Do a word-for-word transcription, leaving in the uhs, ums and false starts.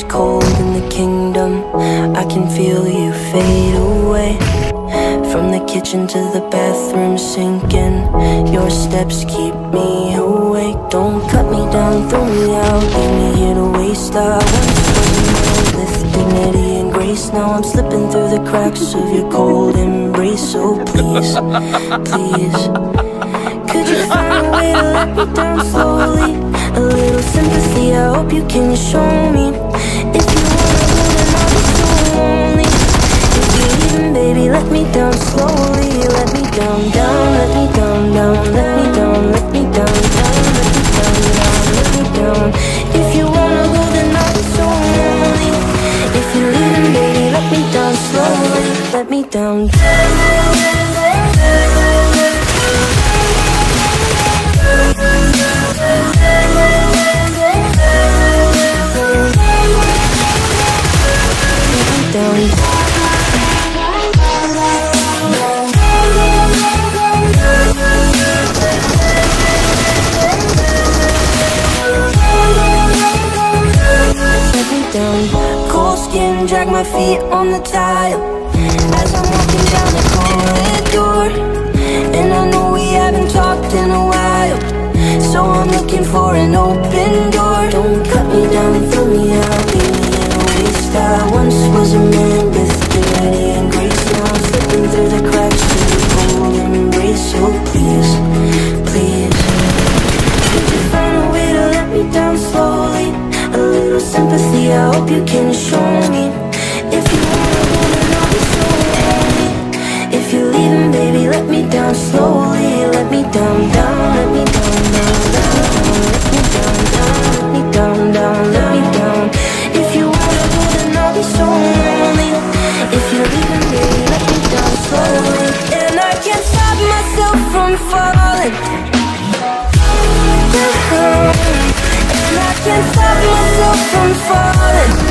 it's cold in the kingdom, I can feel you fade away. From the kitchen to the bathroom sinking, your steps keep me awake. Don't cut me down, throw me out, leave me here to waste. I once was a man with dignity and grace. Now I'm slipping through the cracks of your cold embrace. So please, please, could you find a way to let me down slowly? A little sympathy, I hope you can show me. If you wanna go, then I'll be so lonely. If you're leaving, baby, let me down slowly. Let me down, down, let me down, down, let me down, let me down, down, let me down, down, let me down. If you wanna go, then I'll be so lonely. If you're leaving, baby, let me down slowly. Let me down, down. Cold skin, drag my feet on the tile as I'm walking down the corridor. And I know we haven't talked in a while, so I'm looking for an open door. Don't cut me down and throw me out, leave me in a waste. I once was a man with dignity and grace. Now I'm slipping through the cracks to your cold embrace. So please, please, could you find a way to let me down slowly? A little sympathy, I hope you can show me. If you wanna go, then I'll be so lonely. If you're leaving, baby, let me down slowly. Let me down, down, let me down, down, down. Let me down, down, let me down, down, let me down. If you wanna go, then I'll be so lonely. If you're leaving, baby, let me down slowly. And I can't stop myself from falling. And I can't stop myself from falling.